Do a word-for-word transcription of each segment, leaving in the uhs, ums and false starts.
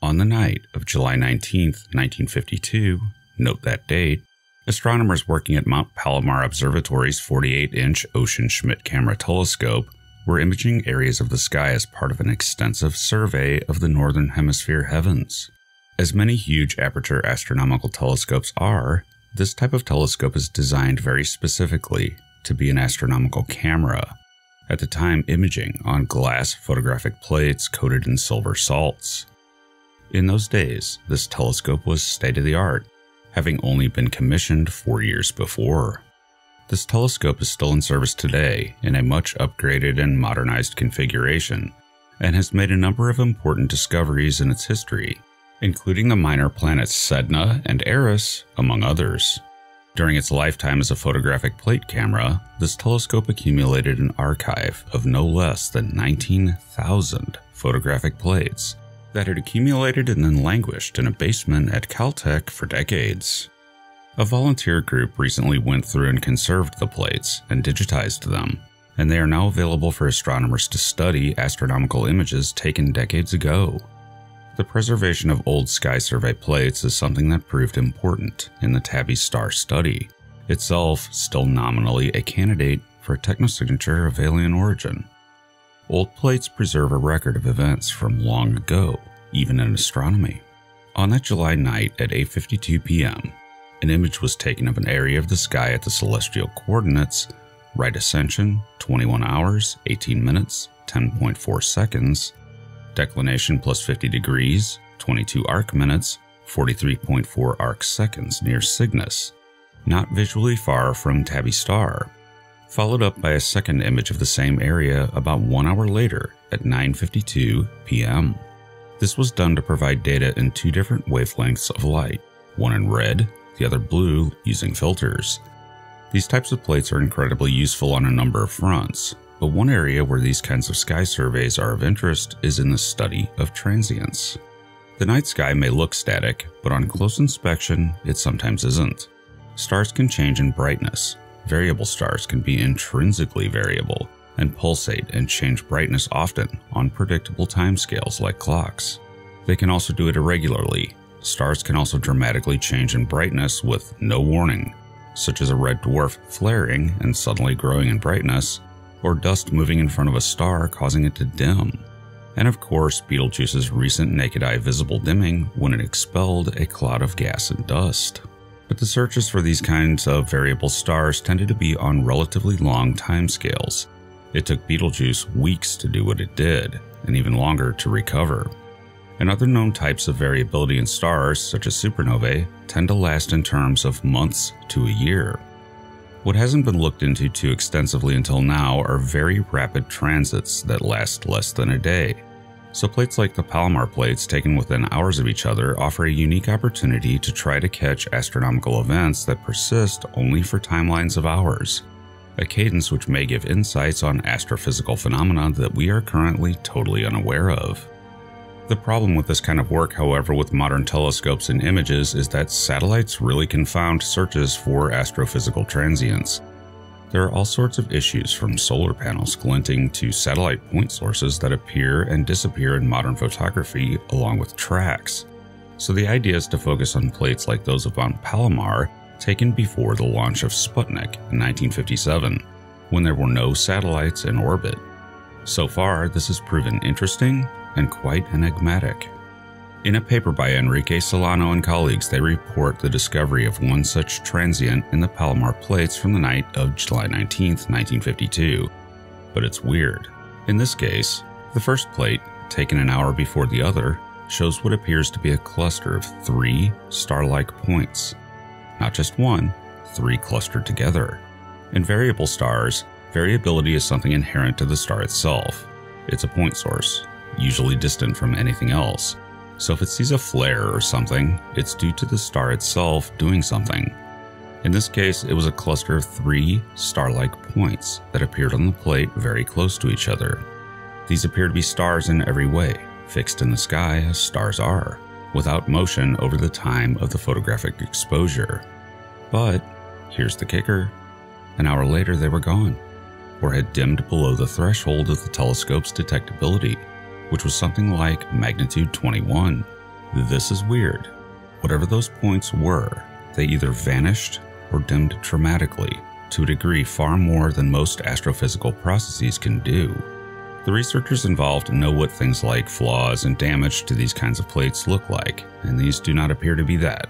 On the night of July nineteenth, nineteen fifty-two, note that date, astronomers working at Mount Palomar Observatory's forty-eight inch Ocean Schmidt camera telescope were imaging areas of the sky as part of an extensive survey of the northern hemisphere heavens. As many huge aperture astronomical telescopes are, this type of telescope is designed very specifically to be an astronomical camera, at the time imaging on glass photographic plates coated in silver salts. In those days, this telescope was state-of-the-art, having only been commissioned four years before. This telescope is still in service today in a much upgraded and modernized configuration, and has made a number of important discoveries in its history, including the minor planets Sedna and Eris, among others. During its lifetime as a photographic plate camera, this telescope accumulated an archive of no less than nineteen thousand photographic plates that had accumulated and then languished in a basement at Caltech for decades. A volunteer group recently went through and conserved the plates and digitized them, and they are now available for astronomers to study astronomical images taken decades ago. The preservation of old sky survey plates is something that proved important in the Tabby star study, itself still nominally a candidate for a technosignature of alien origin. Old plates preserve a record of events from long ago, even in astronomy. On that July night at eight fifty-two p m, an image was taken of an area of the sky at the celestial coordinates right ascension, twenty-one hours, eighteen minutes, ten point four seconds, declination plus fifty degrees, twenty-two arc minutes, forty-three point four arc seconds near Cygnus, not visually far from Tabby star, followed up by a second image of the same area about one hour later at nine fifty-two p m This was done to provide data in two different wavelengths of light, one in red, the other blue, using filters. These types of plates are incredibly useful on a number of fronts, but one area where these kinds of sky surveys are of interest is in the study of transients. The night sky may look static, but on close inspection, it sometimes isn't. Stars can change in brightness. Variable stars can be intrinsically variable and pulsate and change brightness often on predictable timescales like clocks. They can also do it irregularly. Stars can also dramatically change in brightness with no warning, such as a red dwarf flaring and suddenly growing in brightness, or dust moving in front of a star causing it to dim. And of course, Betelgeuse's recent naked eye visible dimming when it expelled a cloud of gas and dust. But the searches for these kinds of variable stars tended to be on relatively long timescales. It took Betelgeuse weeks to do what it did, and even longer to recover. And other known types of variability in stars, such as supernovae, tend to last in terms of months to a year. What hasn't been looked into too extensively until now are very rapid transits that last less than a day. So plates like the Palomar plates taken within hours of each other offer a unique opportunity to try to catch astronomical events that persist only for timelines of hours, a cadence which may give insights on astrophysical phenomena that we are currently totally unaware of. The problem with this kind of work, however, with modern telescopes and images is that satellites really confound searches for astrophysical transients. There are all sorts of issues, from solar panels glinting to satellite point sources that appear and disappear in modern photography along with tracks. So the idea is to focus on plates like those of Mount Palomar, taken before the launch of Sputnik in nineteen fifty-seven, when there were no satellites in orbit. So far, this has proven interesting and quite enigmatic. In a paper by Enrique Solano and colleagues, they report the discovery of one such transient in the Palomar plates from the night of July nineteenth, nineteen fifty-two. But it's weird. In this case, the first plate, taken an hour before the other, shows what appears to be a cluster of three star-like points. Not just one, three clustered together. In variable stars, variability is something inherent to the star itself. It's a point source, usually distant from anything else. So if it sees a flare or something, it's due to the star itself doing something. In this case, it was a cluster of three star-like points that appeared on the plate very close to each other. These appear to be stars in every way, fixed in the sky as stars are, without motion over the time of the photographic exposure. But here's the kicker. An hour later they were gone, or had dimmed below the threshold of the telescope's detectability, which was something like magnitude twenty-one. This is weird. Whatever those points were, they either vanished or dimmed dramatically, to a degree far more than most astrophysical processes can do. The researchers involved know what things like flaws and damage to these kinds of plates look like, and these do not appear to be that.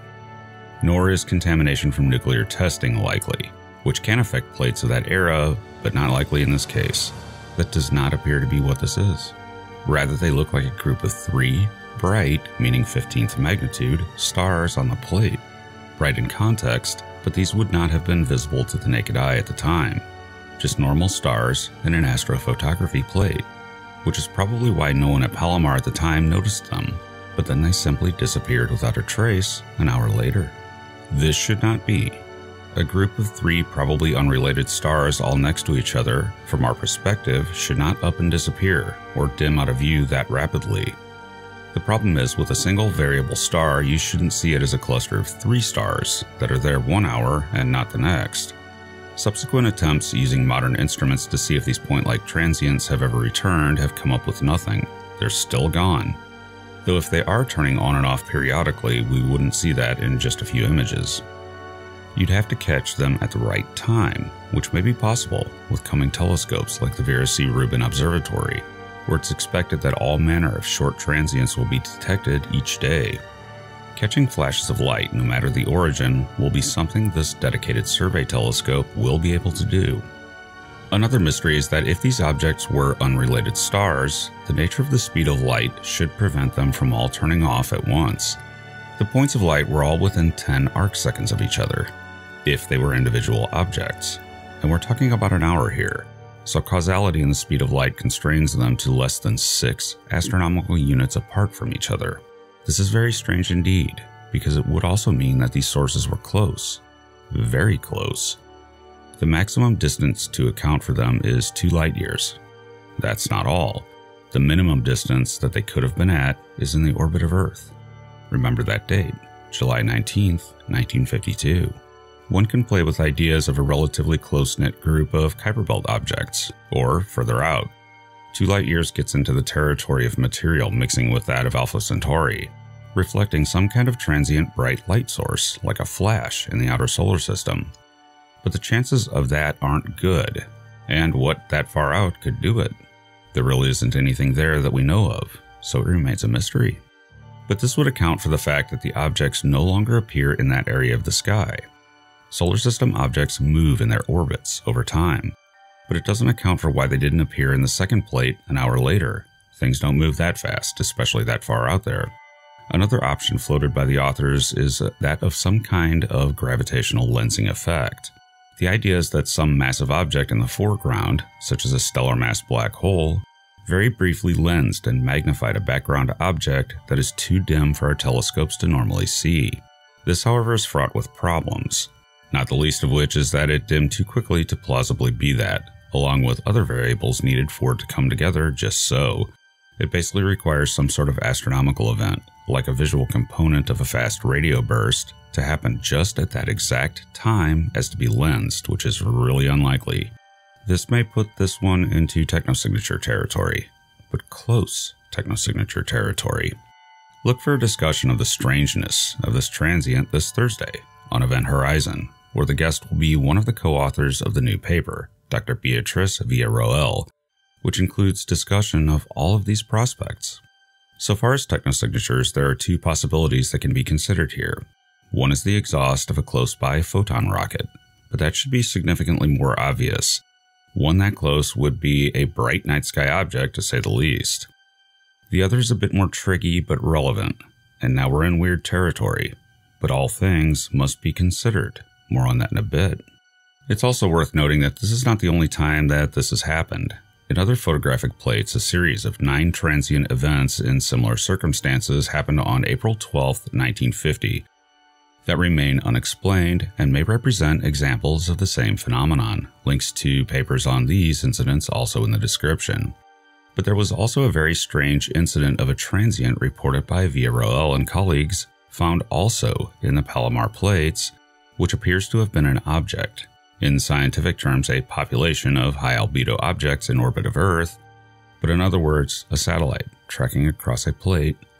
Nor is contamination from nuclear testing likely, which can affect plates of that era, but not likely in this case. That does not appear to be what this is. Rather, they look like a group of three bright, meaning fifteenth magnitude, stars on the plate. Bright in context, but these would not have been visible to the naked eye at the time. Just normal stars in an astrophotography plate, which is probably why no one at Palomar at the time noticed them, but then they simply disappeared without a trace an hour later. This should not be. A group of three probably unrelated stars all next to each other, from our perspective, should not up and disappear or dim out of view that rapidly. The problem is, with a single variable star, you shouldn't see it as a cluster of three stars that are there one hour and not the next. Subsequent attempts using modern instruments to see if these point-like transients have ever returned have come up with nothing. They're still gone. Though if they are turning on and off periodically, we wouldn't see that in just a few images. You'd have to catch them at the right time, which may be possible with coming telescopes like the Villarroel Observatory, where it's expected that all manner of short transients will be detected each day. Catching flashes of light, no matter the origin, will be something this dedicated survey telescope will be able to do. Another mystery is that if these objects were unrelated stars, the nature of the speed of light should prevent them from all turning off at once. The points of light were all within ten arcseconds of each other, if they were individual objects, and we're talking about an hour here, so causality in the speed of light constrains them to less than six astronomical units apart from each other. This is very strange indeed, because it would also mean that these sources were close, very close. The maximum distance to account for them is two light years. That's not all. The minimum distance that they could have been at is in the orbit of Earth. Remember that date, July nineteenth, nineteen fifty-two. One can play with ideas of a relatively close-knit group of Kuiper Belt objects, or further out. Two light years gets into the territory of material mixing with that of Alpha Centauri, reflecting some kind of transient bright light source, like a flash in the outer solar system. But the chances of that aren't good, and what that far out could do it. There really isn't anything there that we know of, so it remains a mystery. But this would account for the fact that the objects no longer appear in that area of the sky. Solar system objects move in their orbits over time, but it doesn't account for why they didn't appear in the second plate an hour later. Things don't move that fast, especially that far out there. Another option floated by the authors is that of some kind of gravitational lensing effect. The idea is that some massive object in the foreground, such as a stellar mass black hole, very briefly lensed and magnified a background object that is too dim for our telescopes to normally see. This, however, is fraught with problems, not the least of which is that it dimmed too quickly to plausibly be that, along with other variables needed for it to come together just so. It basically requires some sort of astronomical event, like a visual component of a fast radio burst, to happen just at that exact time as to be lensed, which is really unlikely. This may put this one into technosignature territory, but close technosignature territory. Look for a discussion of the strangeness of this transient this Thursday on Event Horizon, where the guest will be one of the co-authors of the new paper, Doctor Beatrice Villarroel, which includes discussion of all of these prospects. So far as technosignatures, there are two possibilities that can be considered here. One is the exhaust of a close-by photon rocket, but that should be significantly more obvious. One that close would be a bright night sky object, to say the least. The other is a bit more tricky but relevant, and now we're in weird territory. But all things must be considered. More on that in a bit. It's also worth noting that this is not the only time that this has happened. In other photographic plates, a series of nine transient events in similar circumstances happened on April twelfth, nineteen fifty, that remain unexplained and may represent examples of the same phenomenon. Links to papers on these incidents also in the description. But there was also a very strange incident of a transient reported by Villarroel and colleagues, found also in the Palomar plates, which appears to have been an object. In scientific terms, a population of high-albedo objects in orbit of Earth, but in other words, a satellite tracking across a plate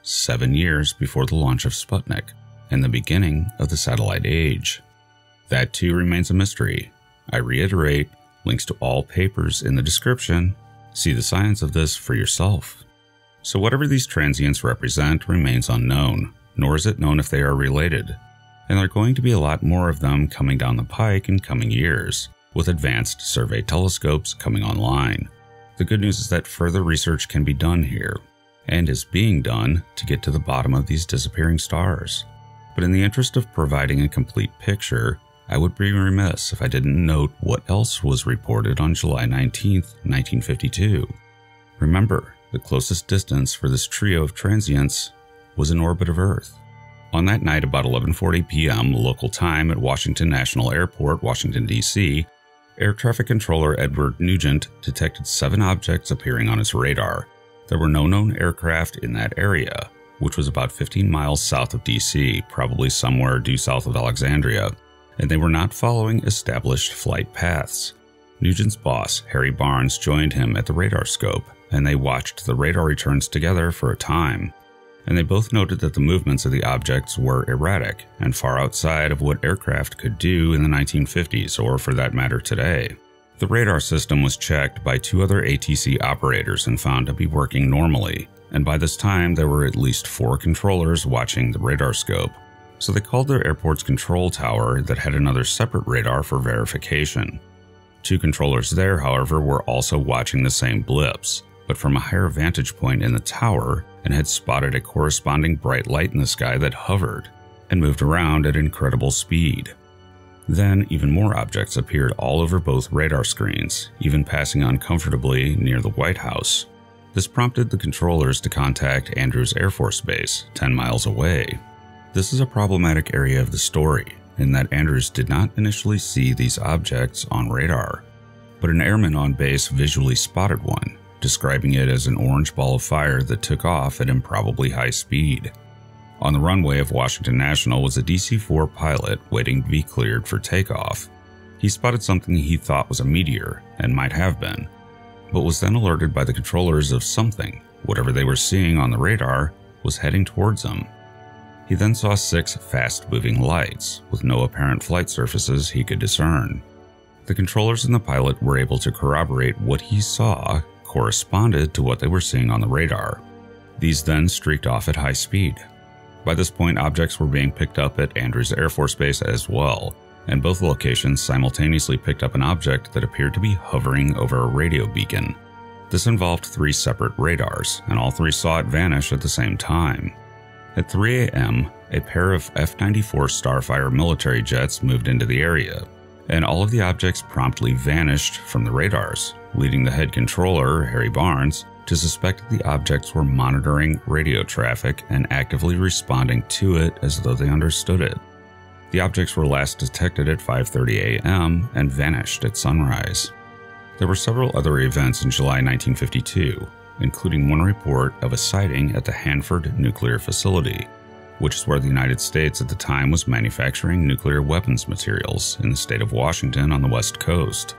seven years before the launch of Sputnik and the beginning of the satellite age. That too remains a mystery. I reiterate, links to all papers in the description. See the science of this for yourself. So whatever these transients represent remains unknown, nor is it known if they are related. And there are going to be a lot more of them coming down the pike in coming years, with advanced survey telescopes coming online. The good news is that further research can be done here, and is being done to get to the bottom of these disappearing stars. But in the interest of providing a complete picture, I would be remiss if I didn't note what else was reported on July nineteenth, nineteen fifty-two. Remember, the closest distance for this trio of transients was in orbit of Earth. On that night, about eleven forty p m local time at Washington National Airport, Washington, D C, Air Traffic Controller Edward Nugent detected seven objects appearing on his radar. There were no known aircraft in that area, which was about fifteen miles south of D C, probably somewhere due south of Alexandria, and they were not following established flight paths. Nugent's boss, Harry Barnes, joined him at the radar scope, and they watched the radar returns together for a time. And they both noted that the movements of the objects were erratic and far outside of what aircraft could do in the nineteen fifties, or for that matter today. The radar system was checked by two other A T C operators and found to be working normally, and by this time there were at least four controllers watching the radar scope. So they called their airport's control tower that had another separate radar for verification. Two controllers there, however, were also watching the same blips, but from a higher vantage point in the tower, and had spotted a corresponding bright light in the sky that hovered and moved around at incredible speed. Then, even more objects appeared all over both radar screens, even passing uncomfortably near the White House. This prompted the controllers to contact Andrews Air Force Base, ten miles away. This is a problematic area of the story, in that Andrews did not initially see these objects on radar, but an airman on base visually spotted one, describing it as an orange ball of fire that took off at improbably high speed. On the runway of Washington National was a D C four pilot waiting to be cleared for takeoff. He spotted something he thought was a meteor, and might have been, but was then alerted by the controllers of something, whatever they were seeing on the radar, was heading towards him. He then saw six fast-moving lights, with no apparent flight surfaces he could discern. The controllers and the pilot were able to corroborate what he saw corresponded to what they were seeing on the radar. These then streaked off at high speed. By this point, objects were being picked up at Andrews Air Force Base as well, and both locations simultaneously picked up an object that appeared to be hovering over a radio beacon. This involved three separate radars, and all three saw it vanish at the same time. At three a m, a pair of F ninety-four Starfire military jets moved into the area, and all of the objects promptly vanished from the radars, leading the head controller, Harry Barnes, to suspect that the objects were monitoring radio traffic and actively responding to it as though they understood it. The objects were last detected at five thirty a m and vanished at sunrise. There were several other events in July nineteen fifty-two, including one report of a sighting at the Hanford nuclear facility, which is where the United States at the time was manufacturing nuclear weapons materials in the state of Washington on the West Coast.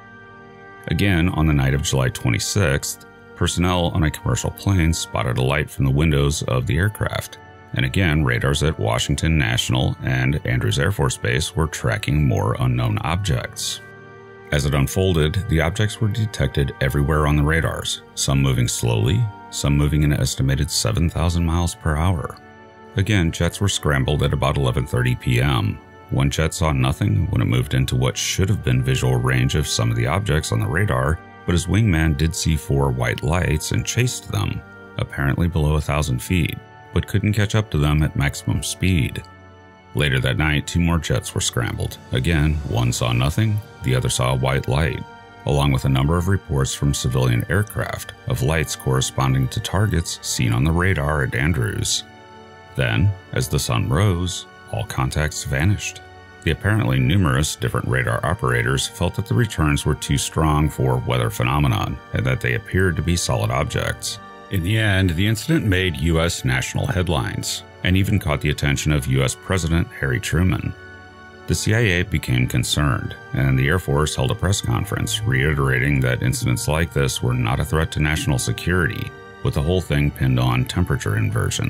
Again, on the night of July twenty-sixth, personnel on a commercial plane spotted a light from the windows of the aircraft, and again, radars at Washington National and Andrews Air Force Base were tracking more unknown objects. As it unfolded, the objects were detected everywhere on the radars, some moving slowly, some moving an estimated seven thousand miles per hour. Again, jets were scrambled at about eleven thirty p m One jet saw nothing when it moved into what should have been visual range of some of the objects on the radar, but his wingman did see four white lights and chased them, apparently below a thousand feet, but couldn't catch up to them at maximum speed. Later that night, two more jets were scrambled. Again, one saw nothing, the other saw a white light, along with a number of reports from civilian aircraft of lights corresponding to targets seen on the radar at Andrews. Then, as the sun rose, all contacts vanished. The apparently numerous different radar operators felt that the returns were too strong for weather phenomenon and that they appeared to be solid objects. In the end, the incident made U S national headlines, and even caught the attention of U S President Harry Truman. The C I A became concerned, and the Air Force held a press conference reiterating that incidents like this were not a threat to national security, with the whole thing pinned on temperature inversions.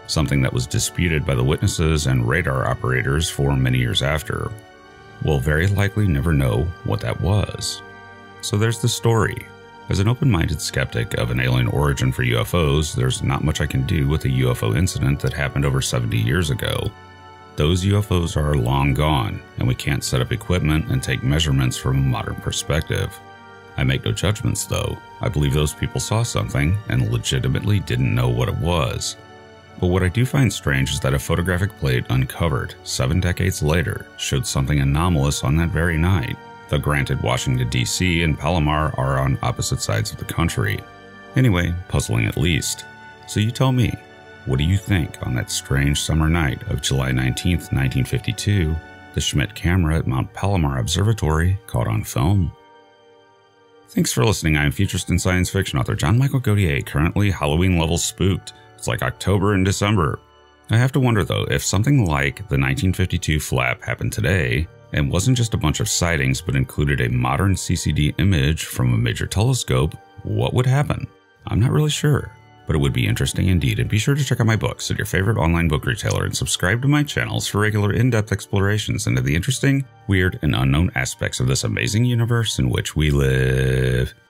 something that was disputed by the witnesses and radar operators for many years after. We'll very likely never know what that was. So there's the story. As an open-minded skeptic of an alien origin for U F Os, there's not much I can do with a U F O incident that happened over seventy years ago. Those U F Os are long gone, and we can't set up equipment and take measurements from a modern perspective. I make no judgments though. I believe those people saw something and legitimately didn't know what it was. But what I do find strange is that a photographic plate uncovered seven decades later showed something anomalous on that very night. Though granted, Washington D C and Palomar are on opposite sides of the country. Anyway, puzzling at least. So you tell me, what do you think on that strange summer night of July nineteenth, nineteen fifty-two, the Schmidt camera at Mount Palomar Observatory caught on film? Thanks for listening. I am futurist and science fiction author John Michael Godier, currently Halloween level spooked. It's like October and December. I have to wonder though, if something like the nineteen fifty-two flap happened today, and wasn't just a bunch of sightings but included a modern C C D image from a major telescope, what would happen? I'm not really sure, but it would be interesting indeed. And be sure to check out my books at your favorite online book retailer and subscribe to my channels for regular in-depth explorations into the interesting, weird, and unknown aspects of this amazing universe in which we live.